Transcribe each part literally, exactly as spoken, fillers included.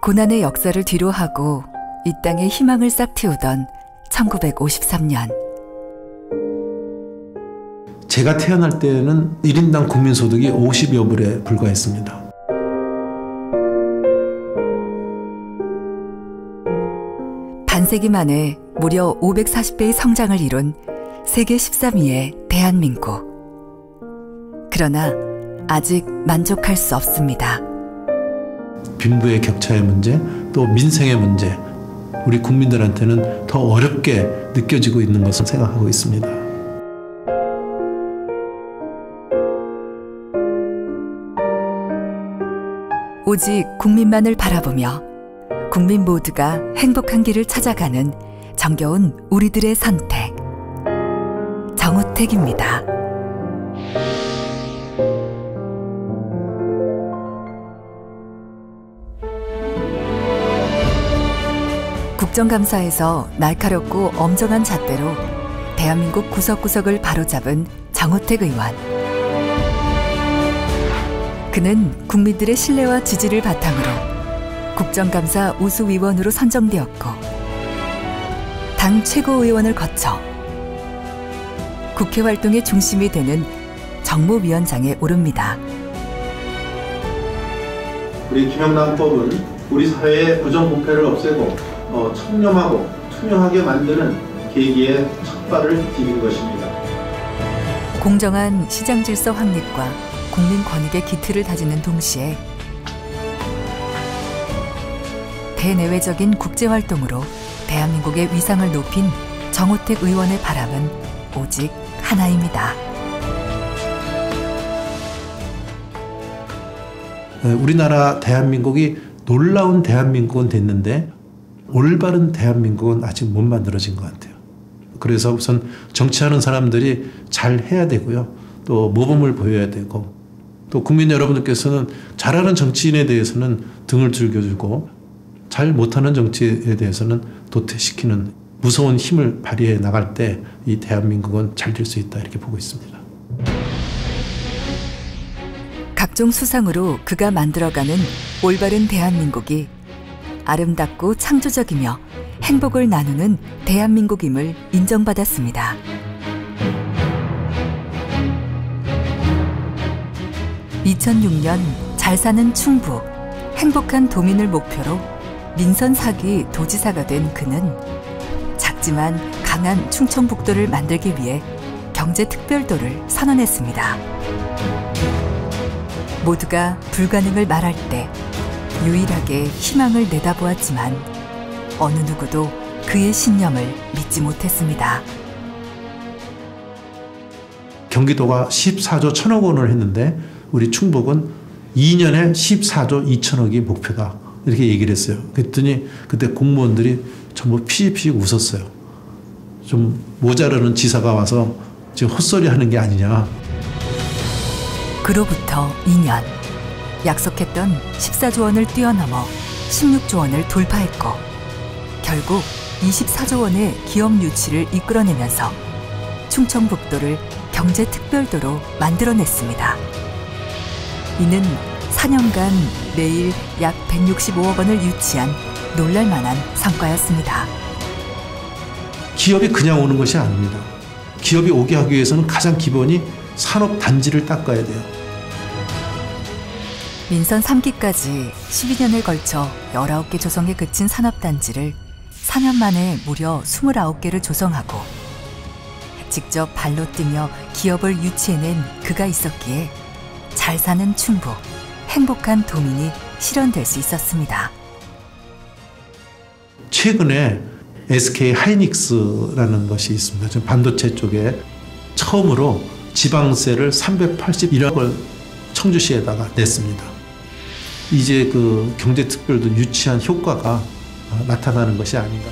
고난의 역사를 뒤로하고 이 땅에 희망을 싹 틔우던 천구백오십삼 년. 제가 태어날 때는 일 인당 국민소득이 오십여 불에 불과했습니다. 반세기 만에 무려 오백사십 배의 성장을 이룬 세계 십삼 위의 대한민국. 그러나 아직 만족할 수 없습니다. 빈부의 격차의 문제, 또 민생의 문제, 우리 국민들한테는 더 어렵게 느껴지고 있는 것을 생각하고 있습니다. 오직 국민만을 바라보며 국민 모두가 행복한 길을 찾아가는 정겨운 우리들의 선택. 정우택입니다. 국정감사에서 날카롭고 엄정한 잣대로 대한민국 구석구석을 바로잡은 정우택 의원. 그는 국민들의 신뢰와 지지를 바탕으로 국정감사 우수위원으로 선정되었고 당 최고위원을 거쳐 국회 활동의 중심이 되는 정무위원장에 오릅니다. 우리 김영란법은 우리 사회의 부정부패를 없애고 어, 청렴하고 투명하게 만드는 계기의 첫 발을 디딘 것입니다. 공정한 시장 질서 확립과 국민 권익의 기틀을 다지는 동시에 대내외적인 국제활동으로 대한민국의 위상을 높인 정우택 의원의 바람은 오직 하나입니다. 우리나라 대한민국이 놀라운 대한민국은 됐는데 올바른 대한민국은 아직 못 만들어진 것 같아요. 그래서 우선 정치하는 사람들이 잘 해야 되고요. 또 모범을 보여야 되고 또 국민 여러분들께서는 잘하는 정치인에 대해서는 등을 즐겨주고 잘 못하는 정치에 대해서는 도태시키는 무서운 힘을 발휘해 나갈 때 이 대한민국은 잘 될 수 있다 이렇게 보고 있습니다. 각종 수상으로 그가 만들어가는 올바른 대한민국이 아름답고 창조적이며 행복을 나누는 대한민국임을 인정받았습니다. 이천육 년 잘 사는 충북, 행복한 도민을 목표로 민선 사 기 도지사가 된 그는 작지만 강한 충청북도를 만들기 위해 경제특별도를 선언했습니다. 모두가 불가능을 말할 때 유일하게 희망을 내다보았지만 어느 누구도 그의 신념을 믿지 못했습니다. 경기도가 십사조 천억 원을 했는데 우리 충북은 이 년에 십사조 이천억이 목표다 이렇게 얘기를 했어요. 그랬더니 그때 공무원들이 전부 피식피식 웃었어요. 좀 모자라는 지사가 와서 지금 헛소리 하는 게 아니냐. 그로부터 이 년. 약속했던 십사조 원을 뛰어넘어 십육조 원을 돌파했고 결국 이십사조 원의 기업 유치를 이끌어내면서 충청북도를 경제특별도로 만들어냈습니다. 이는 사 년간 매일 약 백육십오억 원을 유치한 놀랄만한 성과였습니다. 기업이 그냥 오는 것이 아닙니다. 기업이 오게 하기 위해서는 가장 기본이 산업단지를 닦아야 돼요. 민선 삼 기까지 십이 년을 걸쳐 열아홉 개 조성에 그친 산업단지를 사 년 만에 무려 스물아홉 개를 조성하고 직접 발로 뛰며 기업을 유치해낸 그가 있었기에 잘 사는 충북, 행복한 도민이 실현될 수 있었습니다. 최근에 에스케이 하이닉스라는 것이 있습니다. 지금 반도체 쪽에 처음으로 지방세를 삼백팔십일억을 청주시에다가 냈습니다. 이제 그 경제특별도 유치한 효과가 나타나는 것이 아닌가.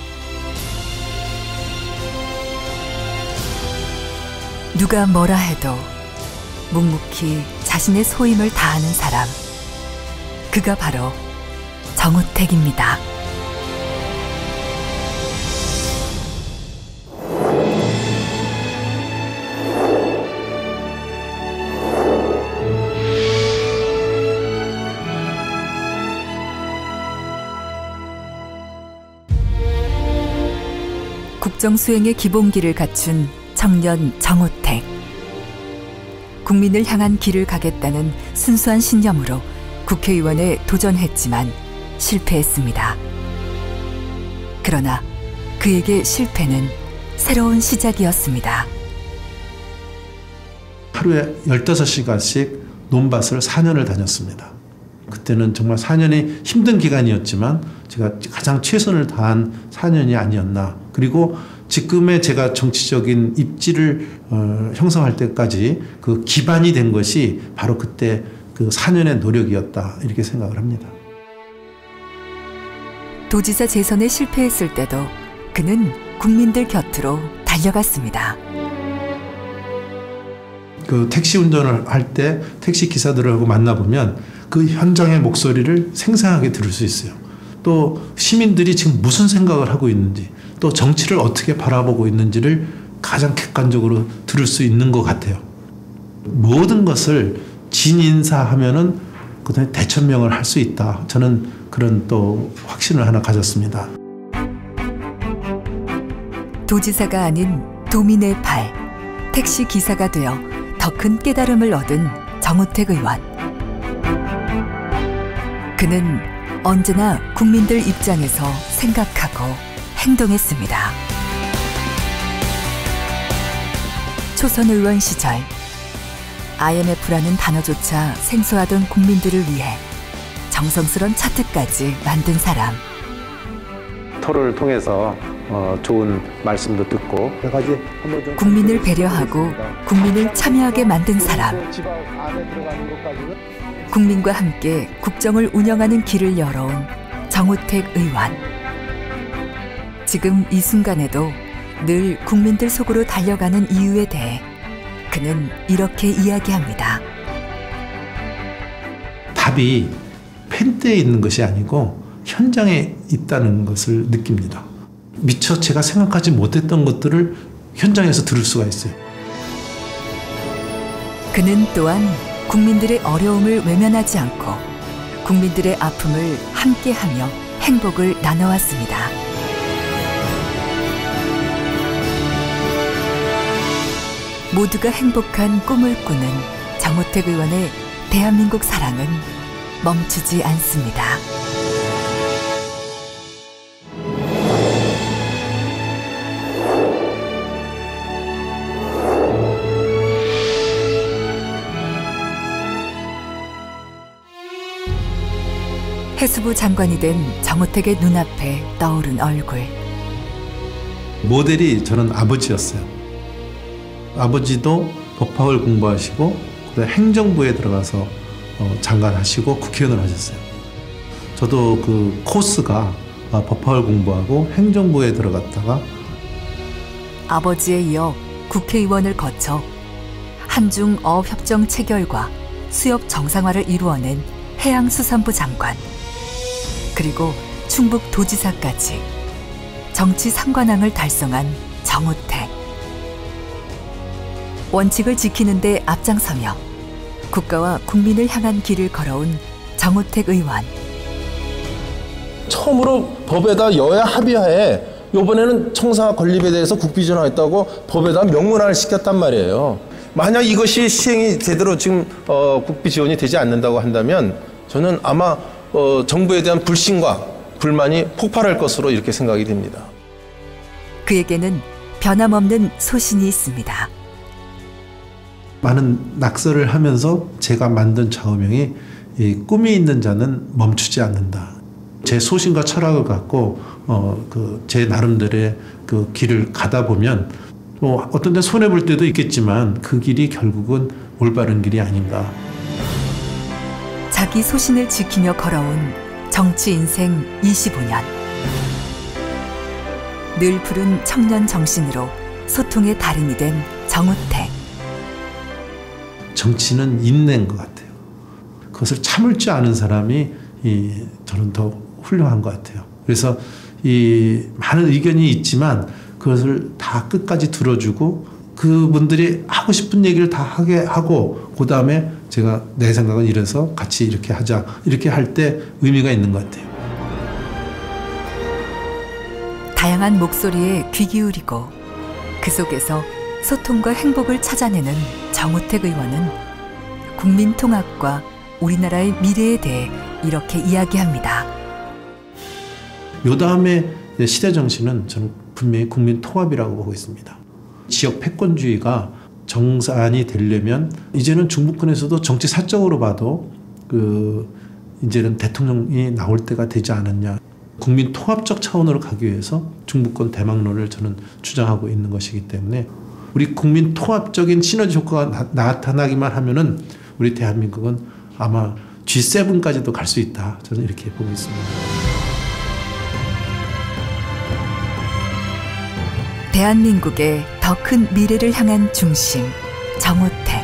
누가 뭐라 해도 묵묵히 자신의 소임을 다하는 사람. 그가 바로 정우택입니다. 국정 수행의 기본기를 갖춘 청년 정우택. 국민을 향한 길을 가겠다는 순수한 신념으로 국회의원에 도전했지만 실패했습니다. 그러나 그에게 실패는 새로운 시작이었습니다. 하루에 열다섯 시간씩 논밭을 사 년을 다녔습니다. 그때는 정말 사 년이 힘든 기간이었지만 제가 가장 최선을 다한 사 년이 아니었나. 그리고 지금의 제가 정치적인 입지를 어, 형성할 때까지 그 기반이 된 것이 바로 그때 그 사 년의 노력이었다, 이렇게 생각을 합니다. 도지사 재선에 실패했을 때도 그는 국민들 곁으로 달려갔습니다. 그 택시 운전을 할 때 택시 기사들하고 만나보면 그 현장의 목소리를 생생하게 들을 수 있어요. 또 시민들이 지금 무슨 생각을 하고 있는지, 또 정치를 어떻게 바라보고 있는지를 가장 객관적으로 들을 수 있는 것 같아요. 모든 것을 진인사하면은 그다음에 대천명을 할 수 있다. 저는 그런 또 확신을 하나 가졌습니다. 도지사가 아닌 도민의 발, 택시 기사가 되어 더 큰 깨달음을 얻은 정우택 의원. 그는 언제나 국민들 입장에서 생각하고 행동했습니다. 초선 의원 시절 아이엠에프라는 단어조차 생소하던 국민들을 위해 정성스런 차트까지 만든 사람. 토론을 통해서 어, 좋은 말씀도 듣고 국민을 배려하고 국민을 참여하게 만든 사람. 국민과 함께 국정을 운영하는 길을 열어온 정우택 의원. 지금 이 순간에도 늘 국민들 속으로 달려가는 이유에 대해 그는 이렇게 이야기합니다. 답이 펜대에 있는 것이 아니고 현장에 있다는 것을 느낍니다. 미처 제가 생각하지 못했던 것들을 현장에서 들을 수가 있어요. 그는 또한 국민들의 어려움을 외면하지 않고 국민들의 아픔을 함께하며 행복을 나눠왔습니다. 모두가 행복한 꿈을 꾸는 정우택 의원의 대한민국 사랑은 멈추지 않습니다. 해수부 장관이 된 정우택의 눈앞에 떠오른 얼굴. 모델이 저는 아버지였어요. 아버지도 법학을 공부하시고 그다음에 행정부에 들어가서 어, 장관하시고 국회의원을 하셨어요. 저도 그 코스가 법학을 공부하고 행정부에 들어갔다가 아버지에 이어 국회의원을 거쳐 한중 어협정 체결과 수협 정상화를 이루어낸 해양수산부 장관, 그리고 충북 도지사까지 정치 삼관왕을 달성한 정우택. 원칙을 지키는 데 앞장서며 국가와 국민을 향한 길을 걸어온 정우택 의원. 처음으로 법에다 여야 합의하에 이번에는 청사 건립에 대해서 국비전환했다고 법에다 명문화를 시켰단 말이에요. 만약 이것이 시행이 제대로 지금 어, 국비 지원이 되지 않는다고 한다면 저는 아마 어, 정부에 대한 불신과 불만이 폭발할 것으로 이렇게 생각이 됩니다. 그에게는 변함없는 소신이 있습니다. 많은 낙서를 하면서 제가 만든 좌우명이 이 꿈이 있는 자는 멈추지 않는다. 제 소신과 철학을 갖고 어, 그 제 나름대로의 그 길을 가다 보면 뭐 어떤 데 손해 볼 때도 있겠지만 그 길이 결국은 올바른 길이 아닌가. 자기 소신을 지키며 걸어온 정치 인생 이십오 년. 늘 푸른 청년 정신으로 소통의 달인이 된 정우택. 정치는 인내인 것 같아요. 그것을 참을 줄 아는 사람이 이, 저는 더 훌륭한 것 같아요. 그래서 이 많은 의견이 있지만 그것을 다 끝까지 들어주고 그분들이 하고 싶은 얘기를 다 하게 하고 그 다음에 제가 내 생각은 이래서 같이 이렇게 하자 이렇게 할 때 의미가 있는 것 같아요. 다양한 목소리에 귀 기울이고 그 속에서 소통과 행복을 찾아내는 정우택 의원은 국민 통합과 우리나라의 미래에 대해 이렇게 이야기합니다. 요 다음에 시대 정신은 저는 분명히 국민 통합이라고 보고 있습니다. 지역 패권주의가 정산이 되려면 이제는 중부권에서도 정치 사적으로 봐도 그 이제는 대통령이 나올 때가 되지 않았냐. 국민 통합적 차원으로 가기 위해서 중부권 대망론을 저는 주장하고 있는 것이기 때문에 우리 국민 통합적인 시너지 효과가 나, 나타나기만 하면은 우리 대한민국은 아마 지 세븐까지도 갈 수 있다. 저는 이렇게 보고 있습니다. 대한민국의 더 큰 미래를 향한 중심, 정우택.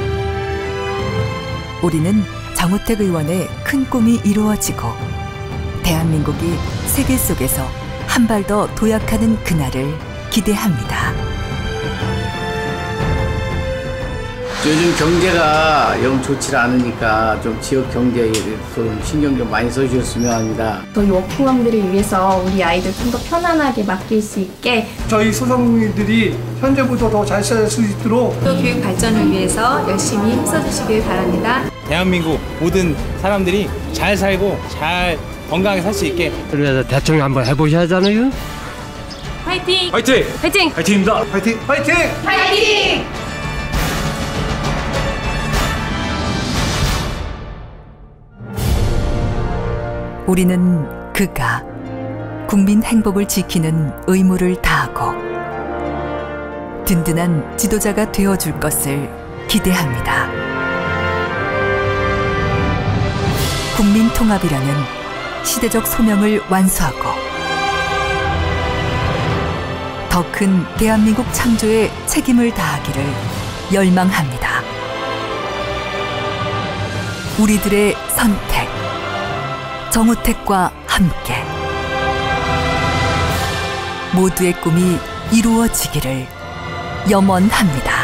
우리는 정우택 의원의 큰 꿈이 이루어지고 대한민국이 세계 속에서 한 발 더 도약하는 그날을 기대합니다. 요즘 경제가 영 좋지 않으니까 좀 지역 경제에 좀 신경 좀 많이 써주셨으면 합니다. 저희 워킹맘들을 위해서 우리 아이들 좀 더 편안하게 맡길 수 있게 저희 소상공인들이 현재보다 더 잘 살 수 있도록 또 교육 발전을 위해서 열심히 힘써주시길 바랍니다. 대한민국 모든 사람들이 잘 살고 잘 건강하게 살 수 있게 그래서 대통령 한번 해보셔야 하잖아요. 화이팅! 화이팅! 화이팅! 화이팅입니다. 화이팅! 화이팅! 화이팅! 우리는 그가 국민 행복을 지키는 의무를 다하고 든든한 지도자가 되어줄 것을 기대합니다. 국민 통합이라는 시대적 소명을 완수하고 더 큰 대한민국 창조에 책임을 다하기를 열망합니다. 우리들의 선택, 정우택과 함께 모두의 꿈이 이루어지기를 염원합니다.